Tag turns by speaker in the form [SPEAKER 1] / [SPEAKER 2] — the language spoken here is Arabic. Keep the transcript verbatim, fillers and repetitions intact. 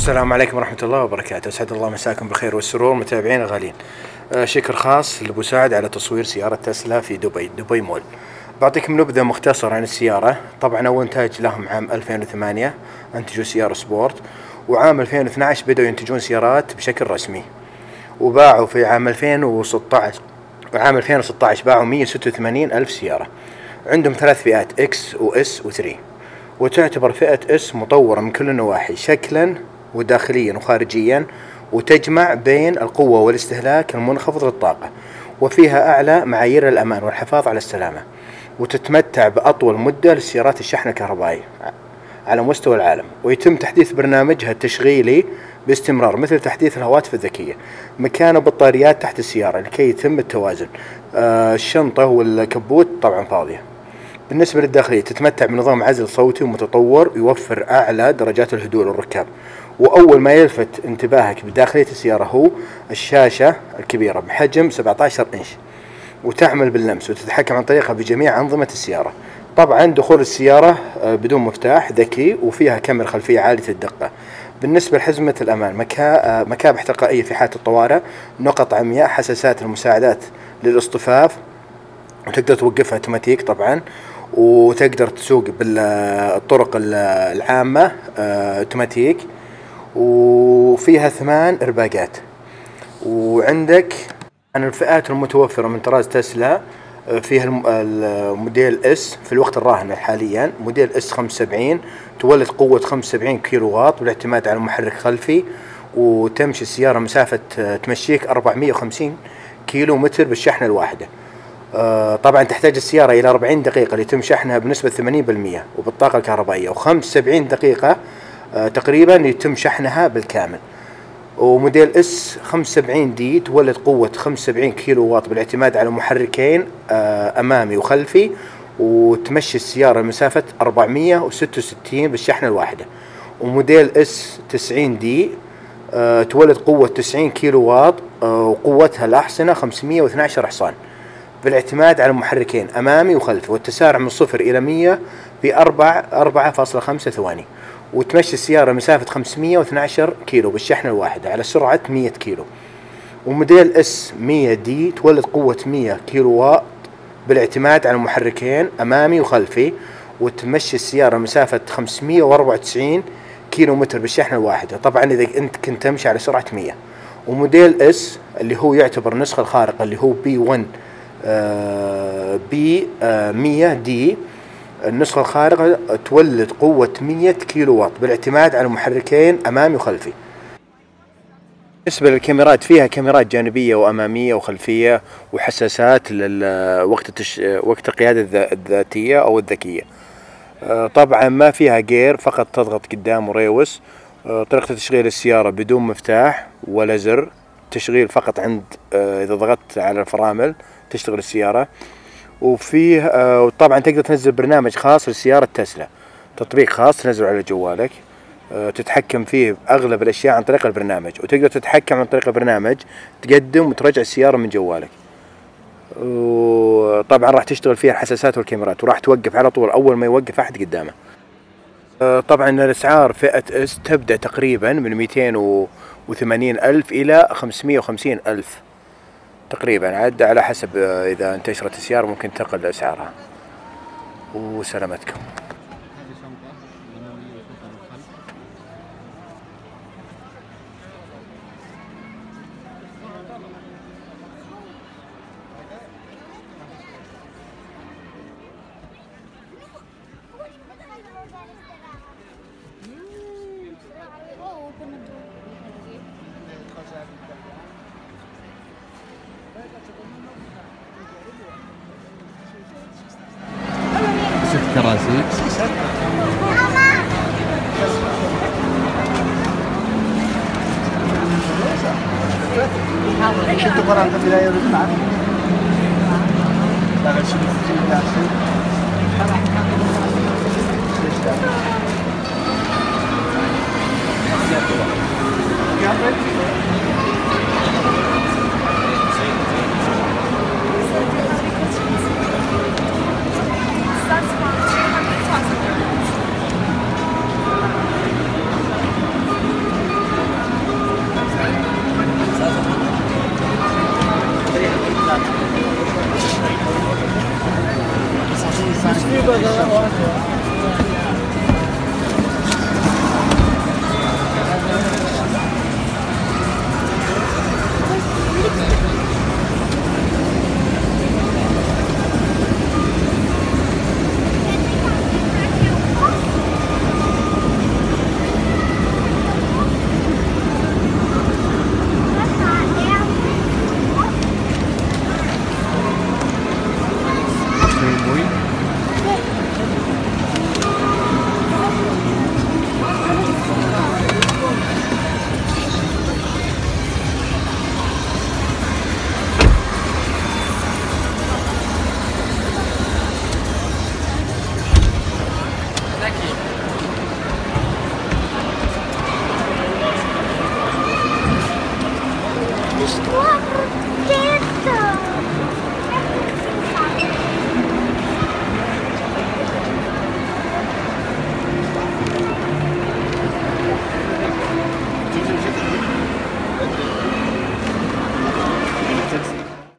[SPEAKER 1] السلام عليكم ورحمة الله وبركاته. أسعد الله مساكم بالخير والسرور متابعين الغالين. آه شكر خاص لأبو سعد على تصوير سيارة تسلا في دبي دبي مول. بعطيكم نبذة مختصرة عن السيارة. طبعا أول إنتاج لهم عام ألفين وثمانية أنتجوا سيارة سبورت، وعام ألفين واثني عشر بدأوا ينتجون سيارات بشكل رسمي، وباعوا في عام ألفين وستة عشر وعام ألفين وستة عشر باعوا مئة وستة وثمانين ألف سيارة. عندهم ثلاث فئات إكس وإس وثري، وتعتبر فئة إس مطورة من كل النواحي شكلا وداخليا وخارجيا، وتجمع بين القوة والاستهلاك المنخفض للطاقة، وفيها أعلى معايير الأمان والحفاظ على السلامة، وتتمتع بأطول مدة للسيارات الشحن الكهربائي على مستوى العالم، ويتم تحديث برنامجها التشغيلي باستمرار مثل تحديث الهواتف الذكية. مكان بطاريات تحت السيارة لكي يتم التوازن. آه الشنطة والكبوت طبعا فاضية. بالنسبة للداخلية تتمتع بنظام عزل صوتي ومتطور يوفر أعلى درجات الهدوء للركاب. وأول ما يلفت انتباهك بداخلية السيارة هو الشاشة الكبيرة بحجم سبعة عشر إنش، وتعمل باللمس وتتحكم عن طريقها بجميع أنظمة السيارة. طبعا دخول السيارة بدون مفتاح ذكي، وفيها كاميرا خلفية عالية الدقة. بالنسبة لحزمة الأمان مكا... مكابح تلقائية في حالة الطوارئ، نقط عمياء، حساسات المساعدات للاصطفاف، وتقدر توقفها اوتوماتيك طبعا، وتقدر تسوق بالطرق العامة اوتوماتيك، وفيها ثمان إرباقات. وعندك عن الفئات المتوفرة من طراز تسلا، فيها الموديل اس في الوقت الراهن حاليا موديل اس خمسة وسبعين تولد قوة خمسة وسبعين كيلو واط بالاعتماد على محرك خلفي، وتمشي السيارة مسافة تمشيك أربعمئة وخمسين كيلو متر بالشحنة الواحدة. طبعا تحتاج السيارة إلى أربعين دقيقة ليتم شحنها بنسبة ثمانين بالمئة وبالطاقة الكهربائية، وخمسة وسبعين دقيقة تقريبا يتم شحنها بالكامل. وموديل اس خمسة وسبعين دي تولد قوة خمسة وسبعين كيلو واط بالاعتماد على محركين أمامي وخلفي، وتمشي السيارة مسافة أربعمئة وستة وستين بالشحنة الواحدة. وموديل اس تسعين دي تولد قوة تسعين كيلو واط، وقوتها الأحصنة خمسمئة واثني عشر حصان بالاعتماد على محركين أمامي وخلفي، والتسارع من صفر إلى مئة بأربع أربعة فاصلة خمسة ثواني. وتمشي السيارة مسافة خمسمئة واثني عشر كيلو بالشحنة الواحدة على سرعة مئة كيلو. وموديل اس مئة دي تولد قوة مئة كيلو واط بالاعتماد على محركين أمامي وخلفي، وتمشي السيارة مسافة خمسمئة وأربعة وتسعين كيلو متر بالشحنة الواحدة طبعا إذا أنت كنت تمشي على سرعة مئة. وموديل اس اللي هو يعتبر النسخة الخارقة اللي هو بي واحد آه بي آه مئة دي، النسخة الخارقة تولد قوة مئة كيلو واط بالاعتماد على محركين أمامي وخلفي. بالنسبة للكاميرات فيها كاميرات جانبية وأمامية وخلفية، وحساسات لوقت التش... وقت القيادة الذاتية أو الذكية. طبعا ما فيها جير، فقط تضغط قدام وريوس. طريقة تشغيل السيارة بدون مفتاح ولا زر، تشغيل فقط عند إذا ضغطت على الفرامل تشتغل السيارة. وفيه آه طبعا تقدر تنزل برنامج خاص لسيارة تسلا، تطبيق خاص تنزله على جوالك، آه تتحكم فيه بأغلب الأشياء عن طريق البرنامج، وتقدر تتحكم عن طريق البرنامج تقدم وترجع السيارة من جوالك. وطبعا راح تشتغل فيها الحساسات والكاميرات، وراح توقف على طول أول ما يوقف أحد قدامه. آه طبعا الأسعار فئة اس تبدأ تقريبا من مئتين وثمانين ألف إلى خمسمئة وخمسين ألف تقريبا، عاد على حسب إذا انتشرت السيارة ممكن تقل أسعارها. وسلامتكم.
[SPEAKER 2] ست كراسي.
[SPEAKER 3] شفتوا قرآن في البداية والجمعة؟ بقى